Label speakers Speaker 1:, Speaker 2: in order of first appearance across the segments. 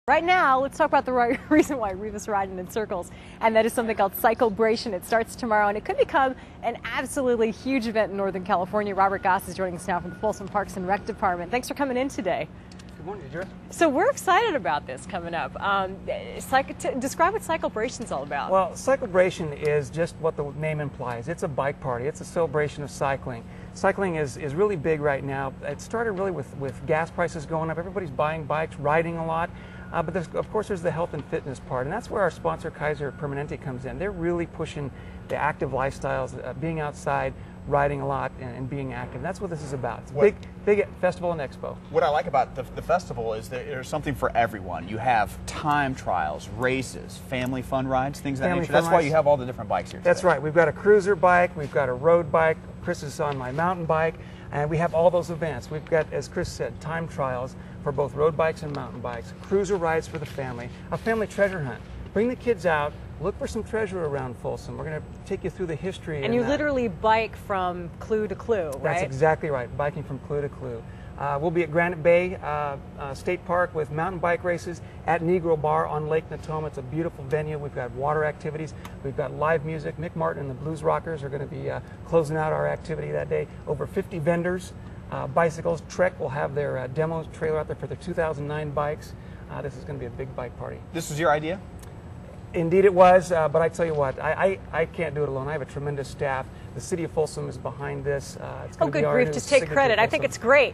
Speaker 1: Right now, let's talk about the right reason why Reva's riding in circles, and that is something called Cyclebraton. It starts tomorrow, and it could become an absolutely huge event in Northern California. Robert Goss is joining us now from the Folsom Parks and Rec Department. Thanks for coming in today.
Speaker 2: Good morning, Deidre.
Speaker 1: So we're excited about this coming up. Describe what Cyclebraton's all about.
Speaker 2: Well, Cyclebraton is just what the name implies. It's a bike party. It's a celebration of cycling. Cycling is really big right now. It started really with gas prices going up. Everybody's buying bikes, riding a lot. But of course there's the health and fitness part, and that's where our sponsor Kaiser Permanente comes in. They're really pushing the active lifestyles, being outside, riding a lot, and being active. That's what this is about. It's a big festival and expo.
Speaker 3: What I like about the festival is that there's something for everyone. You have time trials, races, family fun rides, things of that nature. That's why you have all the different bikes here today.
Speaker 2: That's right. We've got a cruiser bike, we've got a road bike, Chris is on my mountain bike, and we have all those events. We've got, as Chris said, time trials for both road bikes and mountain bikes, cruiser rides for the family, a family treasure hunt. Bring the kids out, look for some treasure around Folsom. We're going to take you through the history.
Speaker 1: And you literally bike from clue to clue, right?
Speaker 2: That's exactly right, biking from clue to clue. We'll be at Granite Bay State Park with mountain bike races at Negro Bar on Lake Natoma. It's a beautiful venue. We've got water activities. We've got live music. Mick Martin and the Blues Rockers are going to be closing out our activity that day. Over 50 vendors, bicycles. Trek will have their demo trailer out there for their 2009 bikes. This is going to be a big bike party.
Speaker 3: This was your idea?
Speaker 2: Indeed it was, but I tell you what, I can't do it alone. I have a tremendous staff. The city of Folsom is behind this.
Speaker 1: Oh, good grief, just take credit. I think it's great.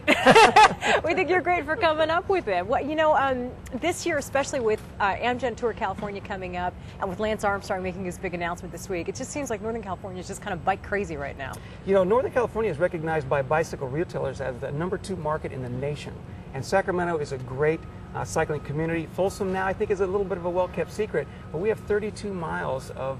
Speaker 1: We think you're great for coming up with it. Well, you know, this year, especially with Amgen Tour California coming up, and with Lance Armstrong making his big announcement this week, it just seems like Northern California is just kind of bike crazy right now.
Speaker 2: You know, Northern California is recognized by bicycle retailers as the #2 market in the nation. And Sacramento is a great cycling community. Folsom now, I think, is a little bit of a well-kept secret, but we have 32 miles of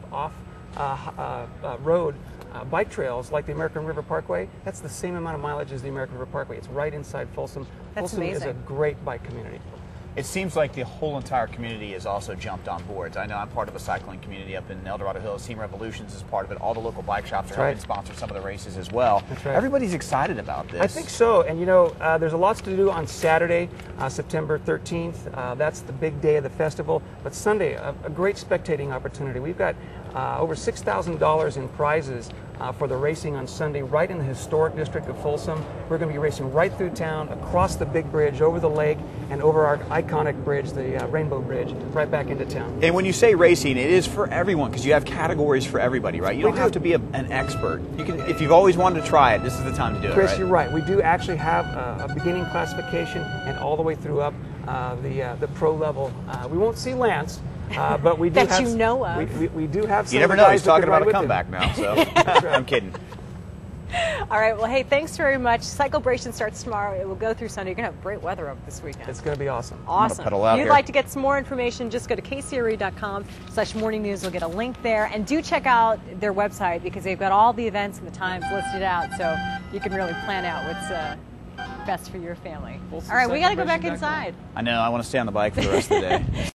Speaker 2: off-road bike trails like the American River Parkway. That's the same amount of mileage as the American River Parkway. It's right inside Folsom.
Speaker 1: That's
Speaker 2: Folsom
Speaker 1: amazing.
Speaker 2: is a great bike community.
Speaker 3: It seems like the whole entire community has also jumped on boards. I know I'm part of a cycling community up in El Dorado Hills. Team Revolutions is part of it. All the local bike shops are helping sponsor some of the races as well.
Speaker 2: That's right.
Speaker 3: Everybody's excited about this.
Speaker 2: I think so. And you know, there's a lot to do on Saturday, September 13th. That's the big day of the festival. But Sunday, a great spectating opportunity. We've got over $6,000 in prizes for the racing on Sunday right in the historic district of Folsom. We're going to be racing right through town, across the big bridge, over the lake, and over our iconic bridge, the Rainbow Bridge, right back into town.
Speaker 3: And when you say racing, it is for everyone because you have categories for everybody, right? You don't have to be an expert. You can, if you've always wanted to try it, this is the time to do it,
Speaker 2: Chris,
Speaker 3: right?
Speaker 2: you're right. We do actually have a beginning classification and all the way through up the pro level. We won't see Lance. But we do
Speaker 1: that
Speaker 2: have,
Speaker 1: you know of.
Speaker 2: We do have some.
Speaker 3: You never know. He's talking about a comeback now, so I'm kidding.
Speaker 1: All right. Well, hey, thanks very much. Cyclebraton starts tomorrow. It will go through Sunday. You're going to have great weather up this weekend.
Speaker 2: It's going to be awesome.
Speaker 1: Awesome.
Speaker 3: Pedal out
Speaker 1: If you'd
Speaker 3: here.
Speaker 1: like to get some more information, just go to KCRA.com/morning news. You'll get a link there. And do check out their website because they've got all the events and the times listed out, so you can really plan out what's best for your family. All right, we got to go back inside.
Speaker 3: I know. I want to stay on the bike for the rest of the day.